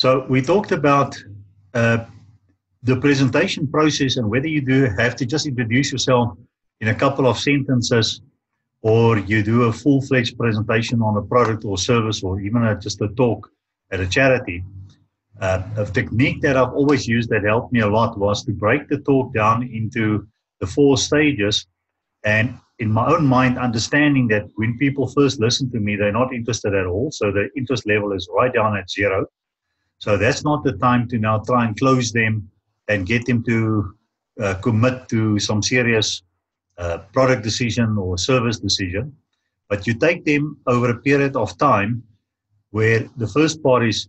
So we talked about uh, the presentation process and whether you do have to just introduce yourself in a couple of sentences or you do a full-fledged presentation on a product or service or even just a talk at a charity. A technique that I've always used that helped me a lot was to break the talk down into the four stages and in my own mind understanding that when people first listen to me, they're not interested at all. So the interest level is right down at zero. So that's not the time to now try and close them and get them to commit to some serious product decision or service decision. But you take them over a period of time where the first part is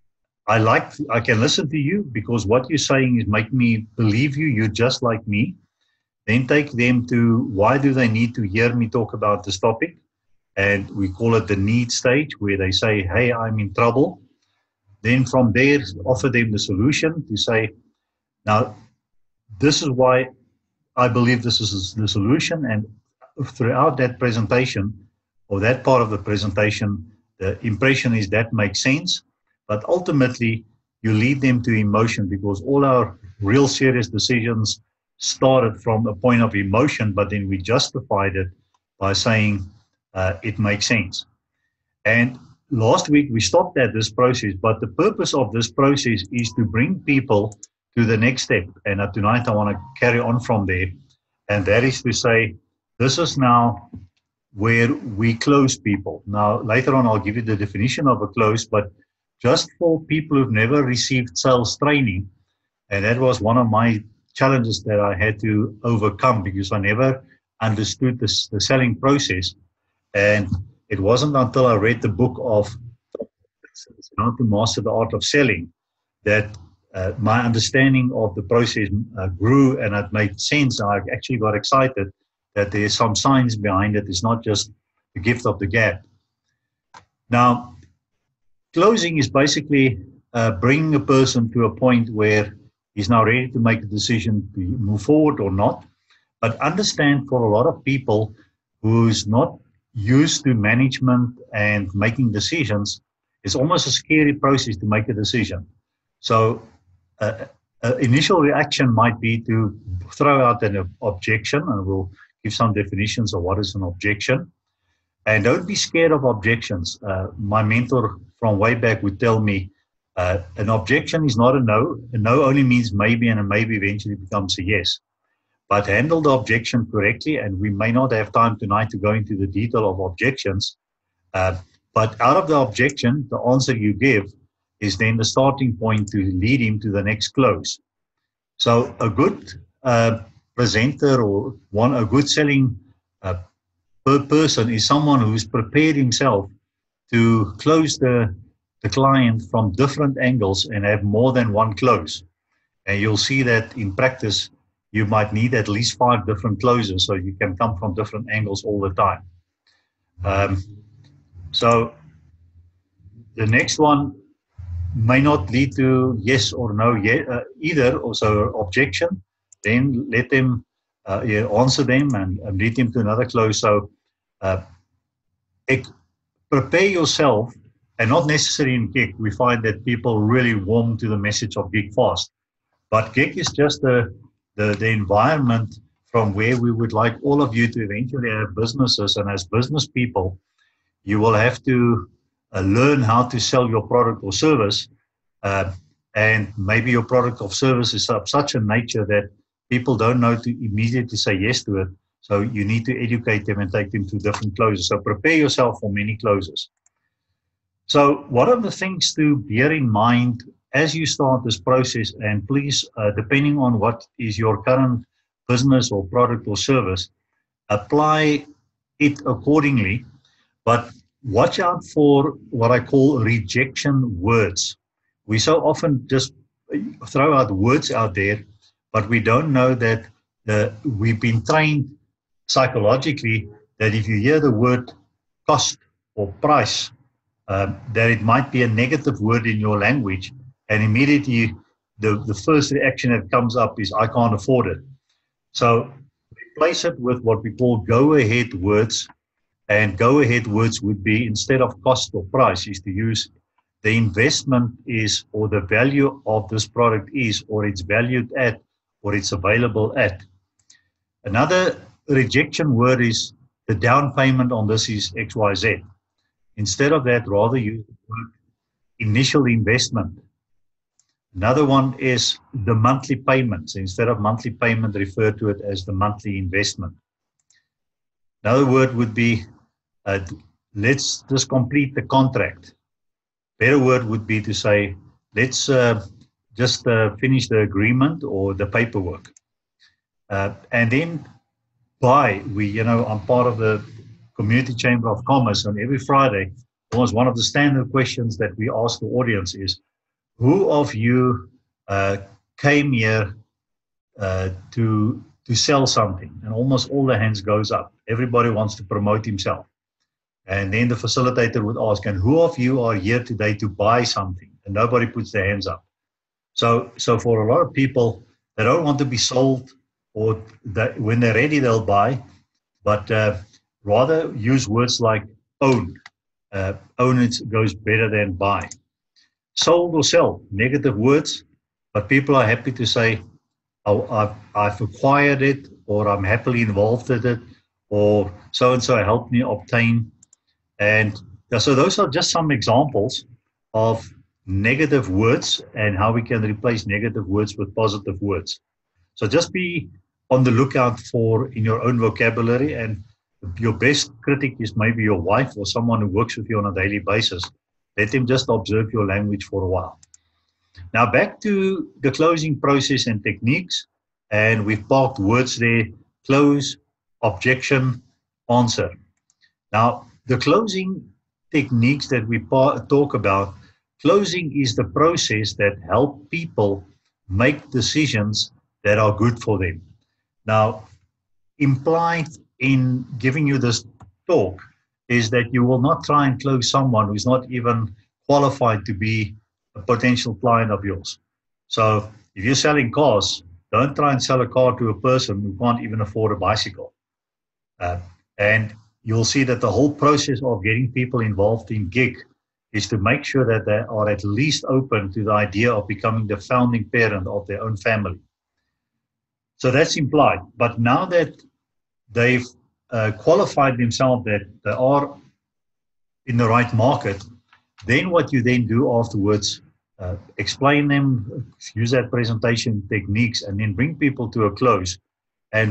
I can listen to you because what you're saying is make me believe you. You're just like me. Then take them to why do they need to hear me talk about this topic? And we call it the need stage where they say, hey, I'm in trouble. Then from there, offer them the solution to say, now, this is why I believe this is the solution. And throughout that presentation or that part of the presentation, the impression is that makes sense. But ultimately, you lead them to emotion because all our real serious decisions started from a point of emotion, but then we justified it by saying it makes sense. And last week we stopped at this process, but the purpose of this process is to bring people to the next step. And tonight I want to carry on from there. And that is to say, this is now where we close people. Now, later on, I'll give you the definition of a close, but just for people who've never received sales training, and that was one of my challenges that I had to overcome because I never understood the selling process. And it wasn't until I read the book of How to Master the Art of Selling that my understanding of the process grew and it made sense. I actually got excited that there's some science behind it. It's not just the gift of the gab. Now, closing is basically bringing a person to a point where he's now ready to make a decision to move forward or not. But understand for a lot of people who's not used to management and making decisions, it's almost a scary process to make a decision. So initial reaction might be to throw out an objection, and we'll give some definitions of what is an objection. And don't be scared of objections. My mentor from way back would tell me, an objection is not a no. A no only means maybe, and a maybe eventually becomes a yes. But handle the objection correctly, and we may not have time tonight to go into the detail of objections. But out of the objection, the answer you give is then the starting point to lead him to the next close. So a good presenter or a good selling person is someone who's prepared himself to close the client from different angles and have more than one close. And you'll see that in practice, you might need at least 5 different closes so you can come from different angles all the time. So the next one may not lead to yes or no either, also objection. Then let them answer them and lead them to another close. So prepare yourself, and not necessarily in gig. We find that people really warm to the message of gig fast. But gig is just the environment from where we would like all of you to eventually have businesses. And as business people, you will have to learn how to sell your product or service. And maybe your product or service is of such a nature that people don't know to immediately say yes to it. So you need to educate them and take them to different closes. So prepare yourself for many closes. So what are the things to bear in mind as you start this process? And please, depending on what is your current business or product or service, apply it accordingly. But watch out for what I call rejection words. We so often just throw out words out there, but we don't know that we've been trained psychologically that if you hear the word cost or price, that it might be a negative word in your language, and immediately the first reaction that comes up is, I can't afford it. So replace it with what we call go-ahead words, and go-ahead words would be, instead of cost or price, is to use the investment is, or the value of this product is, or it's valued at, or it's available at. Another rejection word is the down payment on this is XYZ. Instead of that, rather use the word initial investment. Another one is the monthly payments. Instead of monthly payment, refer to it as the monthly investment. Another word would be, let's just complete the contract. Better word would be to say, let's just finish the agreement or the paperwork. And then buy. I'm part of the Community Chamber of Commerce, and every Friday, almost one of the standard questions that we ask the audience is, who of you came here to sell something? And almost all the hands goes up. Everybody wants to promote himself. And then the facilitator would ask, and who of you are here today to buy something? And nobody puts their hands up. So for a lot of people, they don't want to be sold, or that when they're ready, they'll buy, but rather use words like own. Own it goes better than buy. Sold or sell, negative words, but people are happy to say, oh, I've acquired it, or I'm happily involved with it, or so-and-so helped me obtain. And so those are just some examples of negative words and how we can replace negative words with positive words. So just be on the lookout for in your own vocabulary, and your best critic is maybe your wife or someone who works with you on a daily basis. Let them just observe your language for a while. Now back to the closing process and techniques, and we've parked words there: close, objection, answer. Now the closing techniques that we talk about, closing is the process that help people make decisions that are good for them. Now, implied in giving you this talk is that you will not try and close someone who's not even qualified to be a potential client of yours. So if you're selling cars, don't try and sell a car to a person who can't even afford a bicycle. And you'll see that the whole process of getting people involved in gig is to make sure that they are at least open to the idea of becoming the founding parent of their own family. So that's implied. But now that they've qualified themselves that they are in the right market, then what you then do afterwards, explain them, use that presentation techniques, and then bring people to a close. And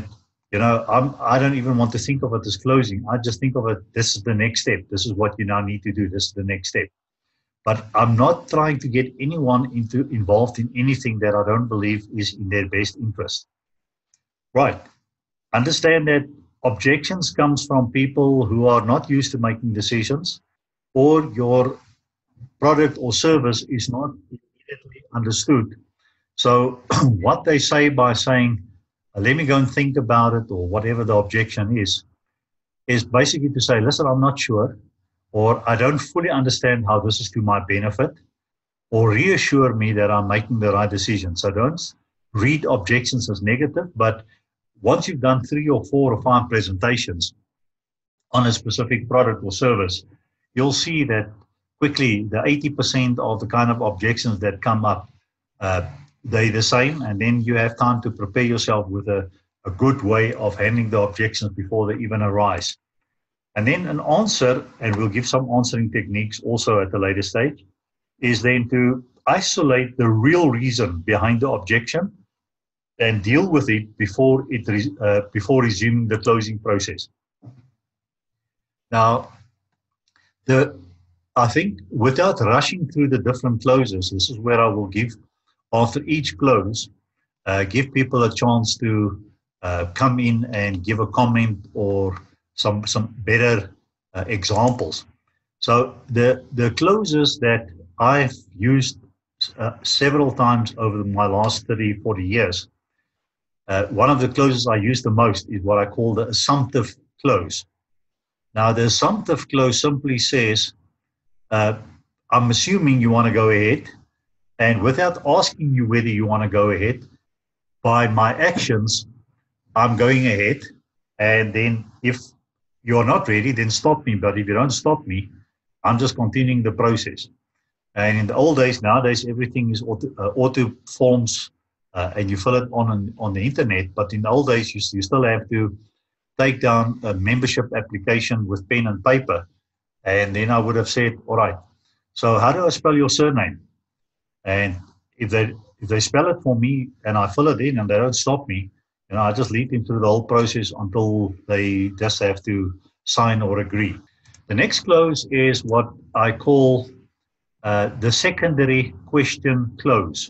I don't even want to think of it as closing. I just think of it, this is the next step. This is what you now need to do. This is the next step. But I'm not trying to get anyone involved in anything that I don't believe is in their best interest. Right. Understand that objections comes from people who are not used to making decisions, or your product or service is not immediately understood. So what they say by saying, let me go and think about it, or whatever the objection is basically to say, listen, I'm not sure, or I don't fully understand how this is to my benefit, or reassure me that I'm making the right decision. So don't read objections as negative, but once you've done 3 or 4 or 5 presentations on a specific product or service, you'll see that quickly the 80% of the kind of objections that come up, they're the same, and then you have time to prepare yourself with a good way of handling the objections before they even arise. And then an answer, and we'll give some answering techniques also at the later stage, is then to isolate the real reason behind the objection and deal with it before resuming the closing process. Now, I think without rushing through the different closes, this is where I will give, after each close, give people a chance to come in and give a comment or some better examples. So the closes that I've used several times over my last 30, 40 years, one of the closes I use the most is what I call the assumptive close. Now, the assumptive close simply says, I'm assuming you want to go ahead, and without asking you whether you want to go ahead, by my actions, I'm going ahead, and then if you're not ready, then stop me. But if you don't stop me, I'm just continuing the process. And in the old days, nowadays, everything is auto forms, and you fill it on the internet. But in the old days, you still have to take down a membership application with pen and paper. And then I would have said, all right, so how do I spell your surname? And if they spell it for me and I fill it in and they don't stop me, I just lead them through the whole process until they just have to sign or agree. The next close is what I call the secondary question close.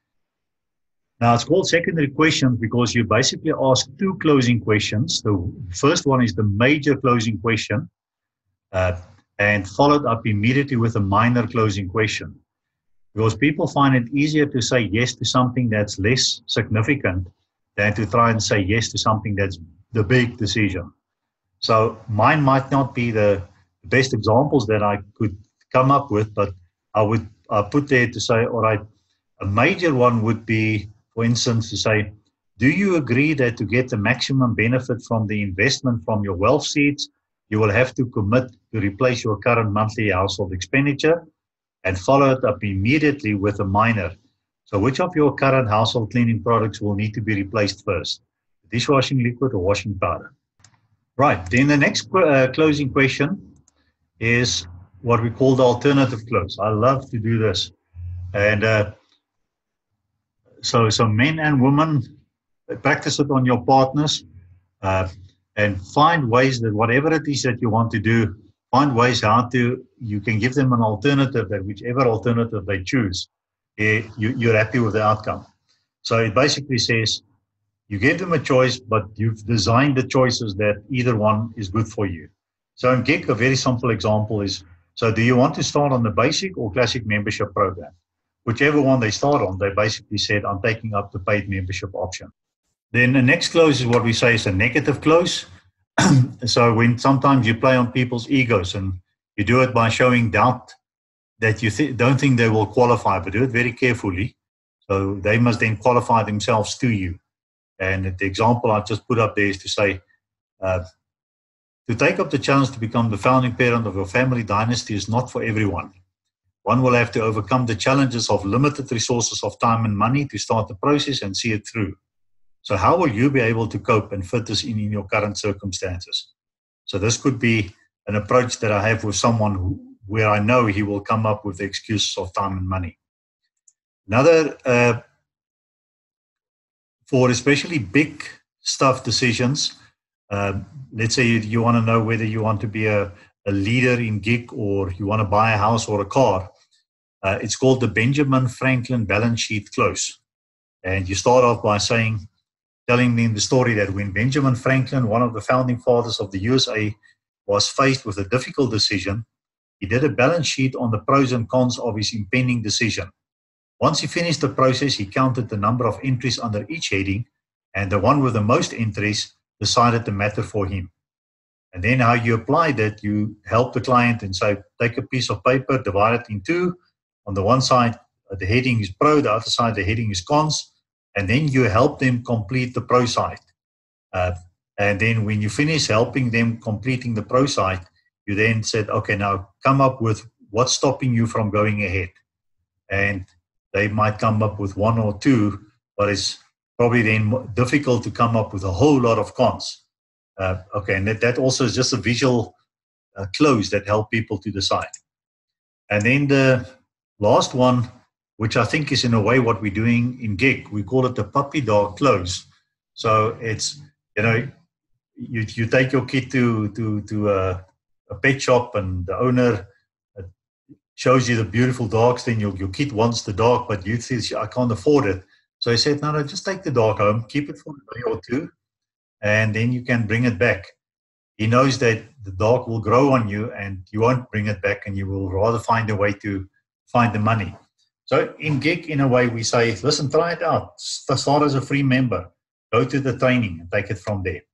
Now, it's called secondary questions because you basically ask two closing questions. The first one is the major closing question, and followed up immediately with a minor closing question. Because people find it easier to say yes to something that's less significant than to try and say yes to something that's the big decision. So mine might not be the best examples that I could come up with, but I put there to say, all right, a major one would be, for instance, to say, do you agree that to get the maximum benefit from the investment from your wealth seeds, you will have to commit to replace your current monthly household expenditure? And follow it up immediately with a minor. So which of your current household cleaning products will need to be replaced first? Dishwashing liquid or washing powder? Right, then the next closing question is what we call the alternative close. I love to do this. And so men and women, practice it on your partners, and find ways that whatever it is that you want to do, find ways how you can give them an alternative, that whichever alternative they choose, you're happy with the outcome. So it basically says you gave them a choice, but you've designed the choices that either one is good for you. So in Gig, a very simple example is, so do you want to start on the basic or classic membership program? Whichever one they start on, they basically said, I'm taking up the paid membership option. Then the next close is what we say is a negative close. So when sometimes you play on people's egos and you do it by showing doubt that you don't think they will qualify, but do it very carefully. So they must then qualify themselves to you. And the example I just put up there is to say, to take up the challenge to become the founding parent of your family dynasty is not for everyone. One will have to overcome the challenges of limited resources of time and money to start the process and see it through. So how will you be able to cope and fit this in your current circumstances? So this could be an approach that I have with someone where I know he will come up with the excuses of time and money. Another, for especially big stuff decisions, let's say you want to know whether you want to be a leader in Gig or you want to buy a house or a car. It's called the Benjamin Franklin balance sheet close. And you start off by telling me in the story that when Benjamin Franklin, one of the founding fathers of the USA, was faced with a difficult decision, he did a balance sheet on the pros and cons of his impending decision. Once he finished the process, he counted the number of entries under each heading, and the one with the most entries decided the matter for him. And then how you applied it, you help the client and say, take a piece of paper, divide it in two. On the one side, the heading is pro, the other side, the heading is cons. And then you help them complete the pro side. And then when you finish helping them completing the pro side, you then said, okay, now come up with what's stopping you from going ahead. And they might come up with one or two, but it's probably then difficult to come up with a whole lot of cons. Okay, and that also is just a visual close that help people to decide. And then the last one, which I think is in a way what we're doing in Gig, we call it the puppy dog close. So it's, you take your kid to a pet shop and the owner shows you the beautiful dogs, then your kid wants the dog, but you think, I can't afford it. So he said, no, just take the dog home, keep it for a day or two, and then you can bring it back. He knows that the dog will grow on you and you won't bring it back, and you will rather find a way to find the money. So in Gig, in a way, we say, listen, try it out. Start as a free member. Go to the training and take it from there.